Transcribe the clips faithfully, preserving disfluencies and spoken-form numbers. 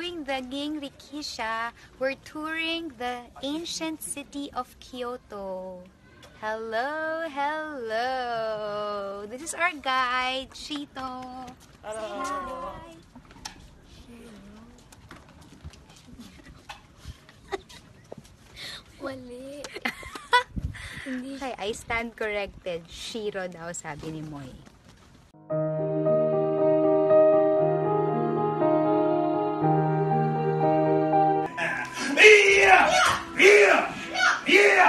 doing the Ging Rikisha. We're touring the ancient city of Kyoto. Hello, hello. This is our guide, Chito. Hello. Say hi. Wali. Okay, I stand corrected. Shiro daw, sabi ni Moy. Yeah! Yeah! Yeah!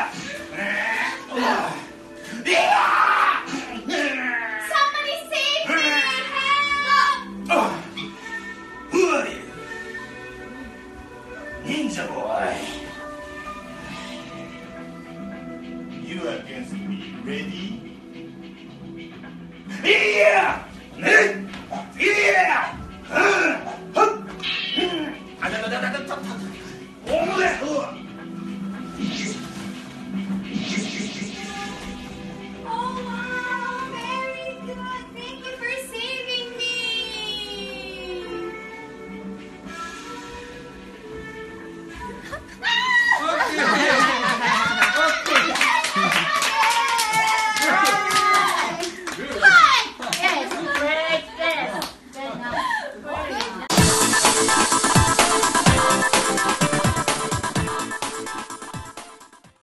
Somebody save me! Help! Who are you? Ninja boy. You against me. Ready?